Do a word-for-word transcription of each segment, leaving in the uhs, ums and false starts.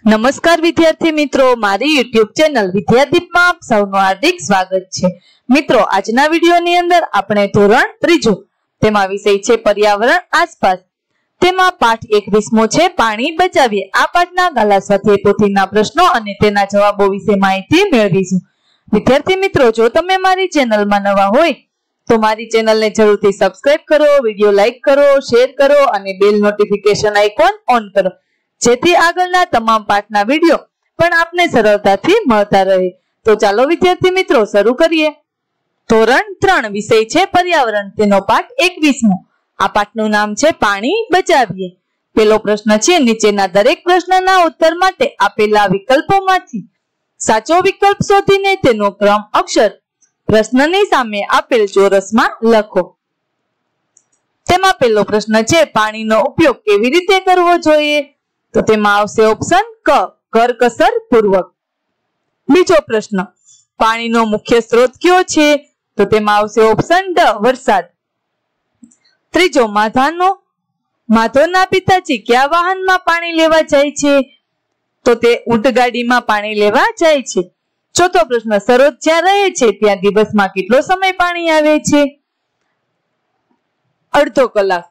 નમસ્કાર વિદ્યાર્થી મિત્રો, મારી યુટ્યુબ ચેનલ વિદ્યાદીપમાં આપ સૌનું હાર્દિક સ્વાગત છે। મિત્રો, આજના વિડીયોની અંદર આપણે ધોરણ ત્રીજું તેમાં વિષય છે પર્યાવરણ આસપાસ, તેમાં પાઠ એકવીસ મો છે પાણી બચાવીએ। આ પાઠના ગાલા સ્વાધ્યાય પોથીના પ્રશ્નો અને તેના જવાબો વિશે માહિતી મેળવીશું। વિદ્યાર્થી મિત્રો, જો તમે મારી ચેનલમાં નવા હોય તો મારી ચેનલને જરૂરથી સબસ્ક્રાઇબ કરો, વિડીયો લાઈક કરો, શેર કરો અને બેલ નોટિફિકેશન આઇકોન ઓન કરો, જેથી આગળના તમામ પાઠના વિડીયો પણ આપને સરળતાથી મળતા રહે। તો ચાલો વિદ્યાર્થી મિત્રો શરૂ કરીએ। ધોરણ ત્રણ વિષય છે પર્યાવરણ, તેનો પાઠ એકવીસ મો। આ પાઠનું નામ છે પાણી બચાવીએ। પહેલો પ્રશ્ન છે, નીચેના દરેક પ્રશ્નના ઉત્તર માટે આપેલા વિકલ્પોમાંથી સાચો વિકલ્પ શોધીને તેનો ક્રમ અક્ષર પ્રશ્નની સામે આપેલ ચોરસમાં લખો। તેમાં પહેલો પ્રશ્ન છે, પાણીનો ઉપયોગ કેવી રીતે કરવો જોઈએ? તો તેમાં આવશે ઓપ્શન ક, કરકસર પૂર્વક। બીજો પ્રશ્ન, પાણીનો મુખ્ય સ્ત્રોત કયો છે? તો તેમાં આવશે ઓપ્શન ડ, વરસાદ। ત્રીજો, માધાનો માધવના પિતાજી કયા વાહનમાં પાણી લેવા જાય છે? તો તે ઊંટગાડીમાં પાણી લેવા જાય છે। ચોથો પ્રશ્ન, સરોજ જ્યાં રહે છે ત્યાં દિવસમાં કેટલો સમય પાણી આવે છે? અડધો કલાક।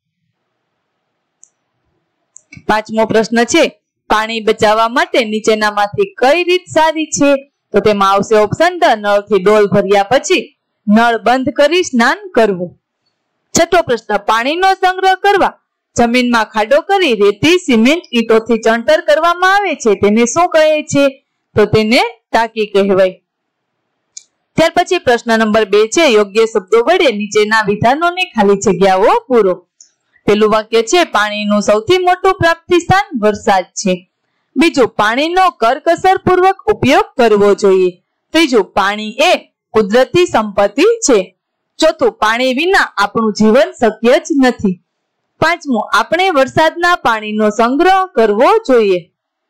પાંચમો પ્રશ્ન છે, પાણી બચાવવા માટે નીચેનામાંથી કઈ રીત સારી છે? તો તેમાં આવશે ઓપ્શન ડ, નળથી ડોલ ભર્યા પછી નળ બંધ કરી સ્નાન કરવું। છઠ્ઠો પ્રશ્ન, પાણીનો સંગ્રહ કરવા જમીનમાં ખાડો કરી રેતી, સિમેન્ટ, ઈંટોથી ચણતર કરવામાં આવે છે, તેને શું કહે છે? તો તેને ટાંકી કહેવાય। ત્યાર પછી પ્રશ્ન નંબર બે છે, યોગ્ય શબ્દો વડે નીચેના વિધાનોની ખાલી જગ્યાઓ પૂરો। પેલું વાક્ય છે, પાણીનું સૌથી મોટું પ્રાપ્તિ સ્થાન વરસાદ છે। બીજું, પાણીનો કરકસર પૂર્વક ઉપયોગ કરવો જોઈએ। ત્રીજું, પાણી એ કુદરતી સંપત્તિ છે। ચોથું, પાણી વિના આપણું જીવન શક્ય જ નથી। પાંચમું, આપણે વરસાદના પાણીનો સંગ્રહ કરવો જોઈએ।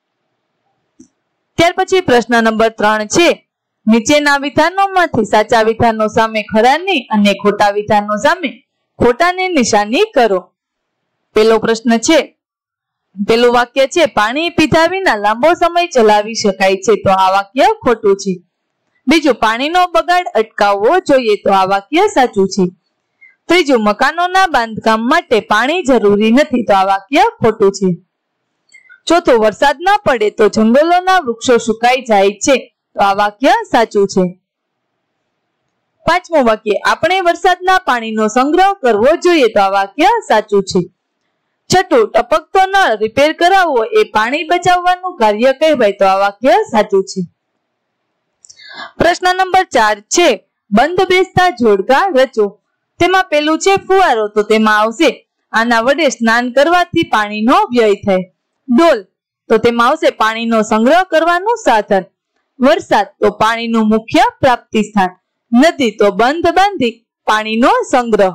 ત્યાર પછી પ્રશ્ન નંબર ત્રણ છે, નીચેના વિધાનોમાંથી સાચા વિધાનો સામે ખરાની અને ખોટા વિધાનો સામે ખોટાની નિશાની કરો। પેલો પ્રશ્ન છે, પેલું વાક્ય છે, પાણી પીધા વિના લાંબો સમય ચલાવી શકાય છે, તો આ વાક્ય ખોટું છે। બીજું, પાણીનો બગાડ અટકાવવો જોઈએ, તો આ વાક્ય સાચું છે। ત્રીજું, મકાનોના બાંધકામ માટે પાણી જરૂરી નથી, તો આ વાક્ય ખોટું છે। ચોથું, વરસાદ ન પડે તો જંગલોના વૃક્ષો સુકાઈ જાય છે, તો આ વાક્ય સાચું છે। પાંચમું વાક્ય, આપણે વરસાદના પાણીનો સંગ્રહ કરવો જોઈએ, તો આ વાક્ય સાચું છે। છઠ્ઠું, ટપકતો નળ રિપેર કરાવવો એ પાણી બચાવવાનું કાર્ય કહેવાય, તો આ વાક્ય સાચું છે। પ્રશ્ન નંબર ચાર છે, બંધ બેસતા જોડકા રચો। તેમાં પેલું છે ફુવારો, તો તેમાં આવશે આના વડે સ્નાન કરવાથી પાણીનો વ્યય થાય। ડોલ, તો તેમાં આવશે પાણીનો સંગ્રહ કરવાનું સાધન। વરસાદ, તો પાણીનું મુખ્ય પ્રાપ્તિ સ્થાન। નદી, તો બંધ બાંધી પાણીનો સંગ્રહ।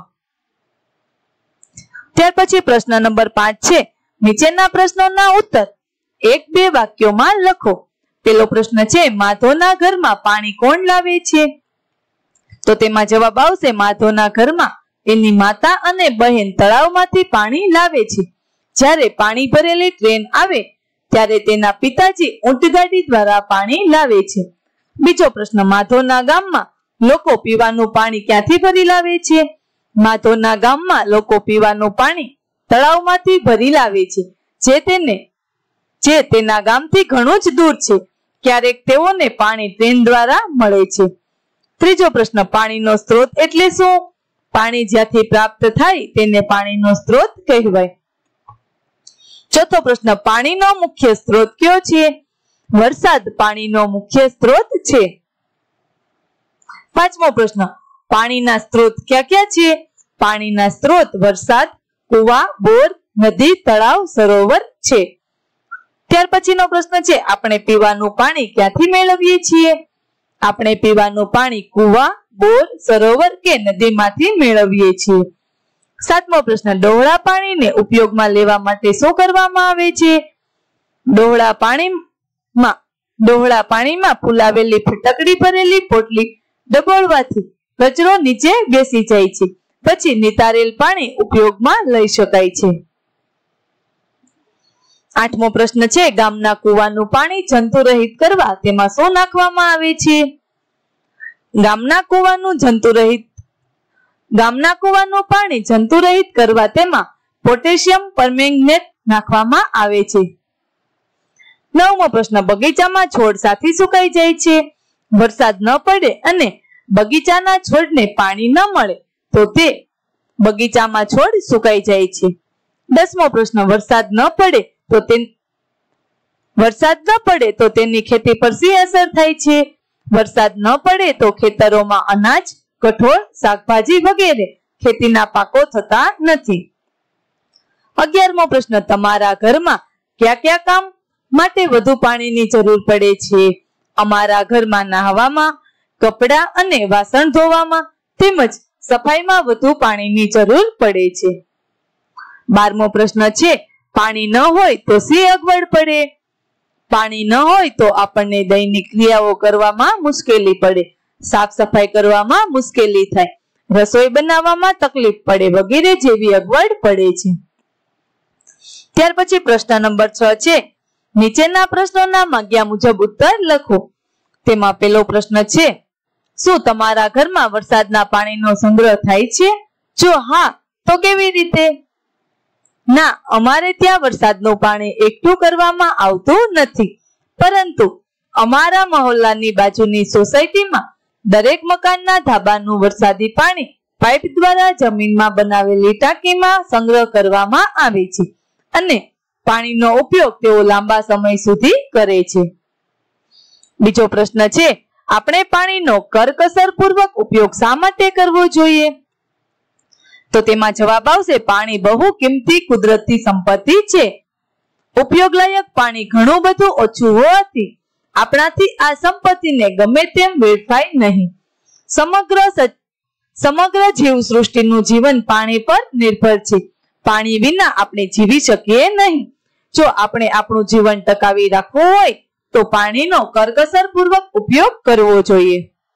ત્યાર પછી પ્રશ્ન નંબર પાંચ છે, નીચેના પ્રશ્નોના ઉત્તર એક બે વાક્યોમાં લખો। પેલો પ્રશ્ન છે, માધવના ઘરમાં પાણી કોણ લાવે છે? તો તેમાં જવાબ આવશે, માધવના ઘરમાં એની માતા અને બહેન તળાવમાંથી પાણી લાવે છે। જ્યારે પાણી ભરેલી ટ્રેન આવે ત્યારે તેના પિતાજી ઊંટગાડી દ્વારા પાણી લાવે છે। બીજો પ્રશ્ન, માધવના ગામમાં લોકો પીવાનું પાણી ક્યાંથી ભરી લાવે છે? માધવના ગામમાં લોકો પીવાનું પાણી તળાવમાંથી ભરી લાવે છે, જે તેને જે તેના ગામથી ઘણું જ દૂર છે। ક્યારેક તેઓને પાણી ટ્રેન દ્વારા મળે છે। ત્રીજો પ્રશ્ન, પાણીનો સ્ત્રોત એટલે શું? પાણી જ્યાંથી પ્રાપ્ત થાય તેને પાણીનો સ્ત્રોત કહેવાય। ચોથો પ્રશ્ન, પાણીનો મુખ્ય સ્ત્રોત કયો છે? વરસાદ પાણીનો મુખ્ય સ્ત્રોત છે। પાંચમો પ્રશ્ન, પાણીના સ્ત્રોત ક્યાં ક્યાં છે? પાણીના સ્ત્રોત વરસાદ, કુવા, બોર, નદી, તળાવ, સરોવર છે। ત્યાર પછીનો પ્રશ્ન છે, આપણે પીવાનું પાણી ક્યાંથી મેળવીએ છીએ? આપણે પીવાનું પાણી કુવા, બોર, સરોવર કે નદીમાંથી મેળવીએ છીએ। સાતમો પ્રશ્ન, ડહોળા પાણીને ઉપયોગમાં લેવા માટે શું કરવામાં આવે છે? ડહોળા પાણીમાં ડહોળા પાણીમાં ફુલાવેલી ફટકડી ભરેલી પોટલી ડબોળવાથી કચરો નીચે બેસી જાય છે, પછી નિતારેલ પાણી ઉપયોગમાં લઈ શકાય છે। આઠમો પ્રશ્ન છે ગામના કૂવાનું પાણી જંતુરહિત કરવા તેમાં શું નાખવામાં આવે છે? ગામના કૂવાનું જંતુરહિત ગામના કૂવાનું પાણી જંતુરહિત કરવા તેમાં પોટેશિયમ પરમેંગનેટ નાખવામાં આવે છે. નવમો પ્રશ્ન બગીચામાં છોડ સાથી સુકાઈ જાય છે. વરસાદ ન પડે અને બગીચાના છોડને પાણી ન મળે તો તે બગીચામાં છોડ સુકાઈ જાય છે. દસમો પ્રશ્ન વરસાદ ન પડે તો તે વરસાદ ન પડે તો તેની ખેતી પર શી અસર થાય છે? વરસાદ ન પડે તો ખેતરોમાં અનાજ, કઠોળ, શાકભાજી વગેરે ખેતીના પાકો થતા નથી. અગિયારમો પ્રશ્ન તમારા ઘરમાં કયા કયા કામ માટે વધુ પાણીની જરૂર પડે છે? અમારા ઘરમાં નહાવામાં, કપડાં અને વાસણ ધોવામાં તેમજ સફાઈમાં વધુ પાણીની જરૂર પડે છે. બારમો પ્રશ્ન છે પાણી ન હોય તો શી અગવડ પડે? પાણી ન હોય તો આપણને દૈનિક ક્રિયાઓ કરવામાં મુશ્કેલી પડે, સાફ સફાઈ કરવામાં મુશ્કેલી થાય, રસોઈ બનાવવામાં તકલીફ પડે વગેરે જેવી અગવડ પડે છે. ત્યાર પછી પ્રશ્ન નંબર છ છે નીચેના પ્રશ્નોના માંગ્યા મુજબ ઉત્તર લખો. તેમાં પહેલો પ્રશ્ન છે શું તમારા ઘરમાં વરસાદના પાણીનો સંગ્રહ થાય છે? જો હા તો કેવી રીતે? ના, અમારે ત્યાં વરસાદનું પાણી એકઠું કરવામાં આવતું નથી, પરંતુ અમારા મહોલ્લાની બાજુની સોસાયટીમાં દરેક મકાનના ધાબાનું વરસાદી પાણી પાઇપ દ્વારા જમીનમાં બનાવેલી ટાંકીમાં સંગ્રહ કરવામાં આવે છે અને પાણીનો ઉપયોગ તેઓ લાંબા સમય સુધી કરે છે. બીજો પ્રશ્ન છે આપણે પાણીનો કરકસરપૂર્વક ઉપયોગ શા માટે કરવો જોઈએ? તો તેમાં જવાબ આવશે પાણી બહુ કિંમતી કુદરતી સંપત્તિ છે. ઉપયોગ લાયક પાણી ઘણું બધું ઓછું હોવાથી આપણાથી આ સંપત્તિને ગમે તેમ વેડફાય નહીં. સમગ્ર સમગ્ર જીવસૃષ્ટિનું જીવન પાણી પર નિર્ભર છે. પાણી વિના આપણે જીવી શકીએ નહીં. જો આપણે આપણું જીવન ટકાવી રાખવું હોય તો પાણીનો કરકસરપૂર્વક ઉપયોગ કરવો જોઈએ.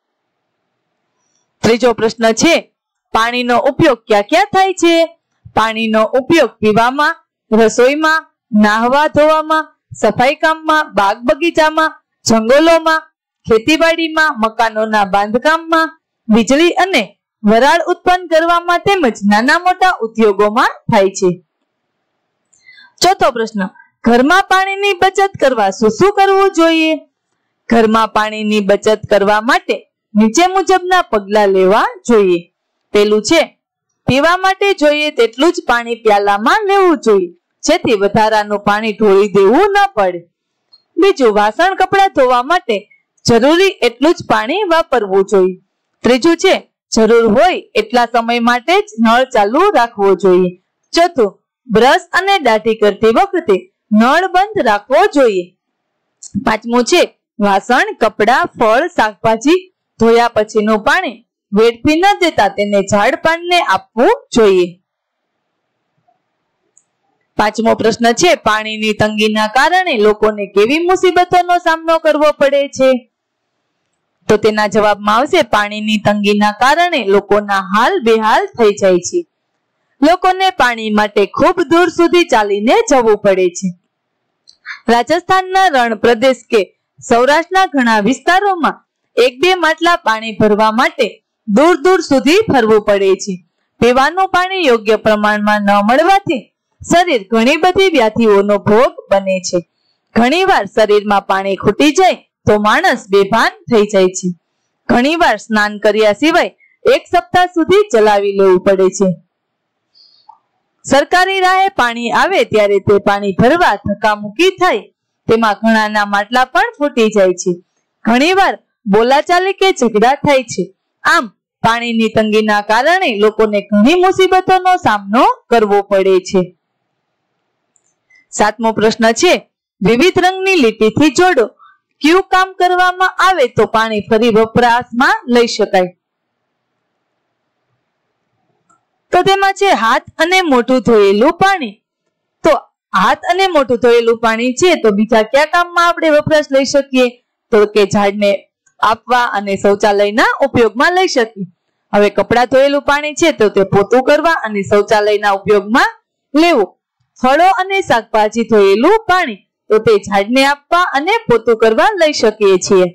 ત્રીજો પ્રશ્ન છે પાણીનો ઉપયોગ ક્યાં ક્યાં થાય છે? પાણીનો ઉપયોગ પીવામાં, રસોઈમાં, નાહવા ધોવામાં, સફાઈ કામમાં, બાગ બગીચામાં, જંગલોમાં, ખેતીવાડીમાં, મકાનોના બાંધકામમાં, વીજળી અને વરાળ ઉત્પન્ન કરવામાં તેમજ નાના મોટા ઉદ્યોગોમાં થાય છે. ચોથો પ્રશ્ન ઘરમાં પાણીની બચત કરવા શું શું કરવું જોઈએ? ઘરમાં પાણીની બચત કરવા માટે નીચે મુજબના પગલાં લેવા જોઈએ. પહેલું છે પીવા માટે જોઈએ તેટલું જ પાણી પ્યાલામાં લેવું જોઈએ, જેથી વધારાનું પાણી ઢોળી દેવું ન પડે. બીજું વાસણ કપડાં ધોવા માટે જરૂરી એટલું જ પાણી વાપરવું જોઈએ. ત્રીજું છે જરૂર હોય એટલા સમય માટે જ નળ ચાલુ રાખવો જોઈએ. ચોથું બ્રશ અને દાઢી કરતી વખતે નળ બંધ રાખવો જોઈએ. પાંચમું છે વાસણ, કપડાં, ફળ, શાકભાજી ધોયા પછીનું પાણી વેડફી ન દેતા તેને ઝાડ પાનને આપવું જોઈએ. પાંચમો પ્રશ્ન છે પાણીની તંગીના કારણે લોકોને કેવી મુસીબતોનો સામનો કરવો પડે છે? તો તેના જવાબમાં આવશે પાણીની તંગીના કારણે લોકોના હાલ બેહાલ થઈ જાય છે. લોકોને પાણી માટે ખૂબ દૂર સુધી ચાલીને જવું પડે છે. રાજસ્થાનના રણ પ્રદેશ કે સૌરાષ્ટ્રના ઘણા વિસ્તારોમાં એક બે માટલા પાણી ભરવા માટે દૂર દૂર સુધી ફરવું પડે છે. પીવાનું પાણી યોગ્ય પ્રમાણમાં ન મળવાથી શરીર ઘણી બધી વ્યાધિઓનો ભોગ બને છે. ઘણીવાર શરીરમાં પાણી ખૂટી જાય તો માણસ બેભાન થઈ જાય છે. ઘણીવાર સ્નાન કર્યા સિવાય એક સપ્તાહ સુધી ચલાવી લેવું પડે છે. સરકારી રાહે પાણી આવે ત્યારે તે પાણી ભરવા ધક્કામુક્કી થાય તેમાં ઘણાના માટલા પણ ફૂટી જાય છે. ઘણીવાર બોલાચાલી કે ઝઘડા થાય છે. આમ પાણીની તંગીના કારણે લોકોને ઘણી મુસીબતોનો સામનો કરવો પડે છે. સાતમો પ્રશ્ન છે વિવિધ રંગની લીટીથી જોડો. કયું કામ કરવામાં આવે તો પાણી ફરી વપરાશમાં લઈ શકાય? તો તેમાં છે હાથ અને મોઢું ધોયેલું પાણી. તો હાથ અને મોઢું ધોયેલું પાણી છે તો બીજા કયા કામમાં આપણે વપરાશ લઈ શકીએ? તો કે ઝાડને આપવા અને શૌચાલયના ઉપયોગમાં લઈ શકીએ. હવે કપડાં ધોયેલું પાણી છે તો તે પોતું કરવા અને શૌચાલયના ઉપયોગમાં લેવું. ફળો અને શાકભાજી ધોયેલું પાણી, તો તે ઝાડને આપવા અને પોતું કરવા લઈ શકીએ છીએ.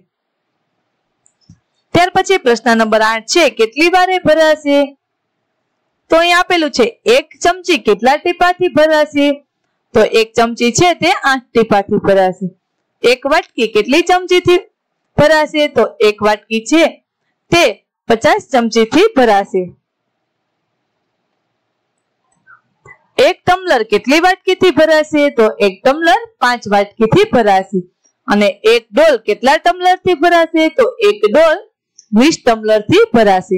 ત્યાર પછી પ્રશ્ન નંબર આઠ છે, કેટલી વારે ભરાશે? તો અહીં આપેલું છે એક ચમચી કેટલા ટીપાથી ભરાશે? તો એક ચમચી છે તે આઠ ટીપાથી ભરાશે. એક વાટકી કેટલી ચમચીથી ભરાશે? તો એક વાટકી છે તે પચાસ ચમચીથી ભરાશે. એક ટમ્લર કેટલી વાટકીથી ભરાશે? તો એક ટમ્લર પાંચ વાટકીથી ભરાશે. અને એક ડોલ કેટલા ટમ્લરથી ભરાશે? તો એક ડોલ વીસ ટમ્લરથી ભરાશે.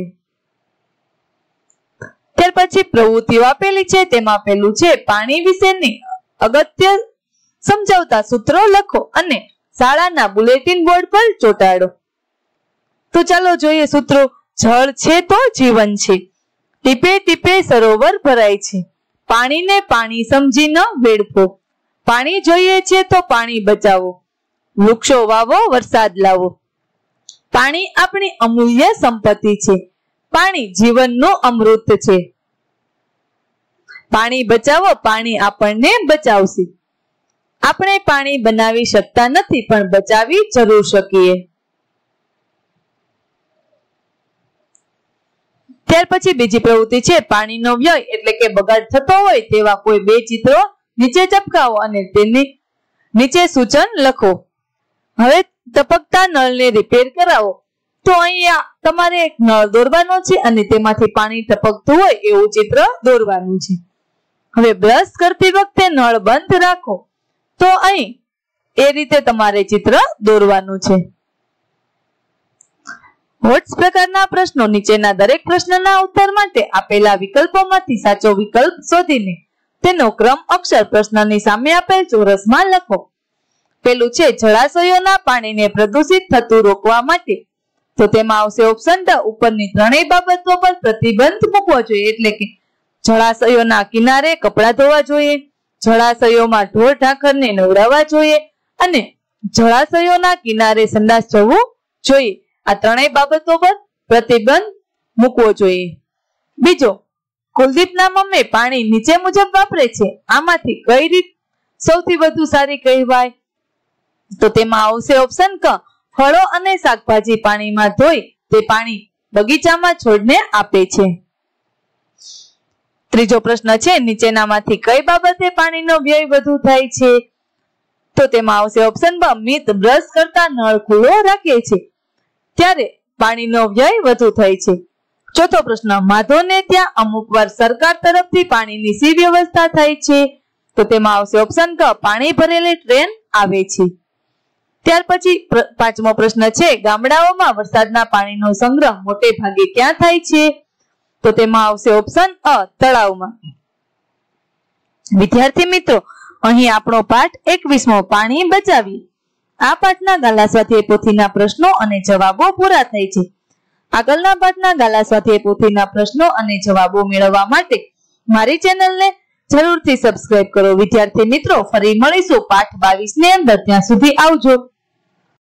ત્યાર પછી પ્રવૃત્તિઓ આપેલી છે, તેમાં પેલું છે પાણી વિશેની અગત્ય સમજાવતા સૂત્રો લખો અને શાળાના બુલેટિન બોર્ડ પર ચોંટાડો. તો ચાલો જોઈએ સૂત્રો. જળ છે તો જીવન છે, ટીપે ટીપે સરોવર ભરાય છે, પાણીને પાણી સમજી ન વેડફો, પાણી જોઈએ છે તો પાણી બચાવો, વૃક્ષો વાવો વરસાદ લાવો, પાણી આપણી અમૂલ્ય સંપત્તિ છે, પાણી જીવનનું અમૃત છે, પાણી બચાવો, પાણી આપણને બચાવશે. આપણે પાણી બનાવી શકતા નથી પણ બચાવી જરૂર શકીએ. ત્યાર પછી બીજી પ્રવૃત્તિ છે પાણીનો વ્યય એટલે કે બગાડ થતો હોય તેવા કોઈ બે ચિત્રો નીચે ચપકાવો અને તેની નીચે સૂચન લખો. હવે ટપકતા નળને રિપેર કરાવો. તો અહીંયા તમારે એક નળ દોરવાનો છે અને તેમાંથી પાણી ટપકતું હોય એવું ચિત્ર દોરવાનું છે. હવે બ્રશ કરતી વખતે નળ બંધ રાખો. તો અહીં એ રીતે તમારે ચિત્ર દોરવાનું છે. વોટ્સ પ્રકારના પ્રશ્નો. નીચેના દરેક પ્રશ્નના ઉત્તર માટે આપેલા વિકલ્પોમાંથી સાચો વિકલ્પ શોધીને તેનો ક્રમ અક્ષર પ્રશ્નની સામે આપેલ ચોરસમાં લખો. પેલું છે જળાશયોના પાણીને પ્રદૂષિત થતું રોકવા માટે. તો તેમાં આવશે ઓપ્શન ડ, ઉપરની ત્રણેય બાબતો પર પ્રતિબંધ મૂકવો જોઈએ. એટલે કે જળાશયોના કિનારે કપડાં ધોવા જોઈએ, જળાશયોમાં ઢોર ઢાંખરને નવડાવવા જોઈએ અને જળાશયોના કિનારે સંડાસ જવું જોઈએ. આ ત્રણેય બાબતો પર પ્રતિબંધ મૂકવો જોઈએ. બીજો, કુલદીપના મમ્મી પાણી નીચે મુજબ વાપરે છે. આમાંથી કઈ રીત સૌથી વધુ સારી કહેવાય? તો તેમાં આવશે ઓપ્શન ક, ફળો અને શાકભાજી પાણીમાં ધોઈ તે પાણી બગીચામાં છોડને આપે છે. ત્રીજો પ્રશ્ન છે નીચેનામાંથી કઈ બાબતે પાણીનો વ્યય વધુ થાય છે? તો તેમાં આવશે ઓપ્શન બ, મિત બ્રશ કરતા નળ ખુલ્લો રાખે છે ત્યારે પાણીનો વ્યય વધુ થાય છે. ચોથો પ્રશ્ન, માધવને ત્યાં અમુક વાર સરકાર તરફથી પાણીની સી વ્યવસ્થા થાય છે? તો તેમાં આવશે ઓપ્શન ક, પાણી ભરેલી ટ્રેન આવે છે. ત્યાર પછી પાંચમો પ્રશ્ન છે ગામડાઓમાં વરસાદના પાણીનો સંગ્રહ મોટે ભાગે ક્યાં થાય છે? તો તેમાં આવશે ઓપ્શન અ, તળાવમાં. વિદ્યાર્થી મિત્રો, અહીં આપણો પાઠ એકવીસમો પાણી બચાવીએ. આ પાઠના ગાલા સ્વાધ્યાય પોથીના પ્રશ્નો અને જવાબો પૂરા થાય છે. આગળના પાઠના ગાલા સ્વાધ્યાય પોથીના પ્રશ્નો અને જવાબો મેળવવા માટે મારી ચેનલને જરૂરથી સબસ્ક્રાઇબ કરો. વિદ્યાર્થી મિત્રો, ફરી મળીશું પાઠ બાવીસ ની અંદર. ત્યાં સુધી આવજો.